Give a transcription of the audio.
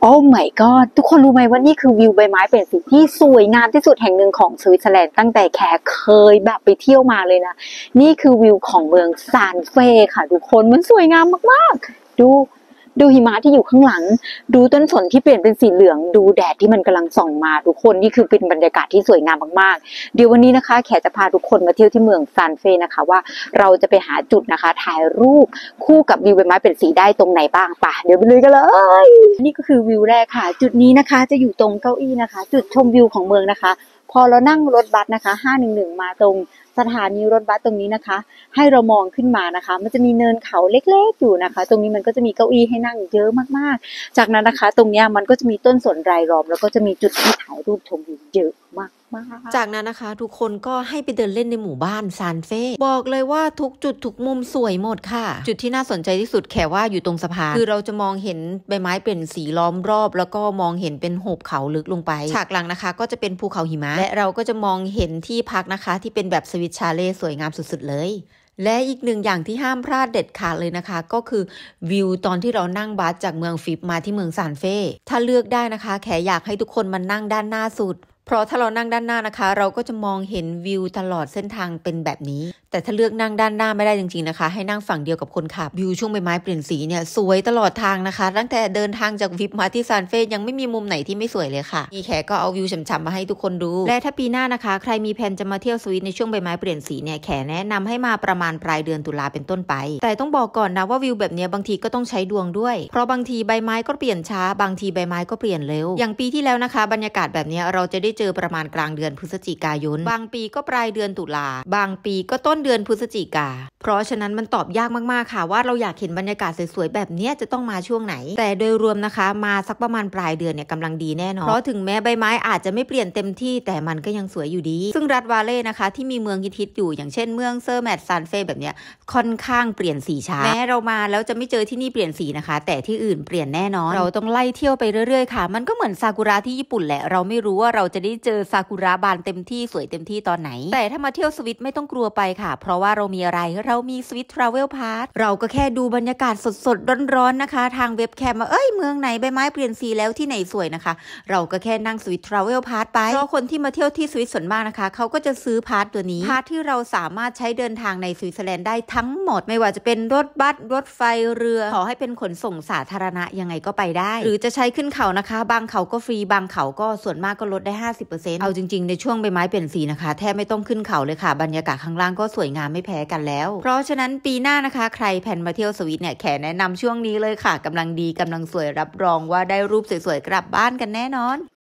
โอ้ my god ทุกคนรู้ไหมว่านี่คือวิวใบไม้เปลี่ยนสีที่สวยงามที่สุดแห่งหนึ่งของสวิตเซอร์แลนด์ตั้งแต่แขกเคยแบบไปเที่ยวมาเลยนะนี่คือวิวของเมืองซานเฟ่ค่ะทุกคนมันสวยงามมากๆดูหิมะที่อยู่ข้างหลังดูต้นสนที่เปลี่ยนเป็นสีเหลืองดูแดดที่มันกำลังส่องมาทุกคนนี่คือเป็นบรรยากาศที่สวยงามมากๆเดี๋ยววันนี้นะคะแขกจะพาทุกคนมาเที่ยวที่เมืองซานเฟ่นะคะว่าเราจะไปหาจุดนะคะถ่ายรูปคู่กับวิวใบไม้เปลี่ยนสีได้ตรงไหนบ้างป่ะเดี๋ยวไปเลยกันเลยนี่ก็คือวิวแรกค่ะจุดนี้นะคะจะอยู่ตรงเก้าอี้นะคะจุดชมวิวของเมืองนะคะพอเรานั่งรถบัสนะคะ511มาตรงสถานีรถบัสตรงนี้นะคะให้เรามองขึ้นมานะคะมันจะมีเนินเขาเล็กๆอยู่นะคะตรงนี้มันก็จะมีเก้าอี้ให้นั่งเยอะมากๆจากนั้นนะคะตรงนี้มันก็จะมีต้นสนรายล้อมแล้วก็จะมีจุดที่ถ่ายรูปชมวิวเยอะมากจากนั้นนะคะทุกคนก็ให้ไปเดินเล่นในหมู่บ้านซานเฟ่บอกเลยว่าทุกจุดทุกมุมสวยหมดค่ะจุดที่น่าสนใจที่สุดแค่ว่าอยู่ตรงสะพานคือเราจะมองเห็นใบไม้เปลี่ยนสีล้อมรอบแล้วก็มองเห็นเป็นหุบเขาลึกลงไปฉากหลังนะคะก็จะเป็นภูเขาหิมะและเราก็จะมองเห็นที่พักนะคะที่เป็นแบบสวิตชาเล่สวยงามสุดๆเลยและอีกหนึ่งอย่างที่ห้ามพลาดเด็ดขาดเลยนะคะก็คือวิวตอนที่เรานั่งบัสจากเมืองฟิปมาที่เมืองซานเฟ่ถ้าเลือกได้นะคะแขอยากให้ทุกคนมานั่งด้านหน้าสุดเพราะถ้าเรานั่งด้านหน้านะคะเราก็จะมองเห็นวิวตลอดเส้นทางเป็นแบบนี้แต่ถ้าเลือกนั่งด้านหน้าไม่ได้จริงๆนะคะให้นั่งฝั่งเดียวกับคนขับวิวช่วงใบไม้เปลี่ยนสีเนี่ยสวยตลอดทางนะคะตั้งแต่เดินทางจากวิปมาที่ซานเฟ่ยังไม่มีมุมไหนที่ไม่สวยเลยค่ะพี่แขก็เอาวิวฉ่ำๆมาให้ทุกคนดูและถ้าปีหน้านะคะใครมีแผนจะมาเที่ยวสวิตในช่วงใบไม้เปลี่ยนสีเนี่ยแขแนะนำให้มาประมาณปลายเดือนตุลาเป็นต้นไปแต่ต้องบอกก่อนนะว่าวิวแบบนี้บางทีก็ต้องใช้ดวงด้วยเพราะบางทีใบไม้ก็เปลี่ยนช้าบางทีใบไม้ก็เปลี่ยนเร็วอย่างปีที่แล้วนะคะบรรยากาศแบบนี้เราจะได้เจอประมาณกลางเดือนพฤศจิกายนบางปีก็ปลายเดือนตุลาบางปีก็ต้นเดือนพฤศจิกาเพราะฉะนั้นมันตอบยากมากๆค่ะว่าเราอยากเห็นบรรยากาศสวยๆแบบนี้จะต้องมาช่วงไหนแต่โดยรวมนะคะมาสักประมาณปลายเดือนเนี่ยกำลังดีแน่นอนเพราะถึงแม้ใบไม้อาจจะไม่เปลี่ยนเต็มที่แต่มันก็ยังสวยอยู่ดีซึ่งรัฐวาเล่นะคะที่มีเมืองฮิตๆอยู่อย่างเช่นเมืองเซอร์แมตซานเฟ่แบบเนี้ยค่อนข้างเปลี่ยนสีช้าแม้เรามาแล้วจะไม่เจอที่นี่เปลี่ยนสีนะคะแต่ที่อื่นเปลี่ยนแน่นอนเราต้องไล่เที่ยวไปเรื่อยๆค่ะมันก็เหมือนซากุระที่ญี่ปุ่นแหละเราไม่รู้ว่าเราจะได้เจอซากุระบานเต็มที่สวยเต็มที่ตอนไหนแต่ถ้ามาเที่ยวสวิตไม่ต้องกลัวไปค่ะเพราะว่าเรามีอะไรเรามีสวิตทราเวลพาสเราก็แค่ดูบรรยากาศสดๆร้อนๆนะคะทางเว็บแคมว่าเมืองไหนใบไม้เปลี่ยนสีแล้วที่ไหนสวยนะคะเราก็แค่นั่งสวิตทราเวลพาสไปเพราะคนที่มาเที่ยวที่สวิตส่วนมากนะคะเขาก็จะซื้อพาสตัวนี้พาสที่เราสามารถใช้เดินทางในสวิตเซอร์แลนด์ได้ทั้งหมดไม่ว่าจะเป็นรถบัสรถไฟเรือขอให้เป็นขนส่งสาธารณะยังไงก็ไปได้หรือจะใช้ขึ้นเขานะคะบางเขาก็ฟรีบางเขาก็ส่วนมากก็ลดได้ 50% เอาจริงๆในช่วงใบไม้เปลี่ยนสีนะคะแทบไม่ต้องขึ้นเขาเลยค่ะบรรยากาศข้างล่างก็สวยงามไม่แพ้กันแล้วเพราะฉะนั้นปีหน้านะคะใครแผนมาเที่ยวสวิตเนี่ยแขแนะนำช่วงนี้เลยค่ะกำลังดีกำลังสวยรับรองว่าได้รูปสวยๆกลับบ้านกันแน่นอน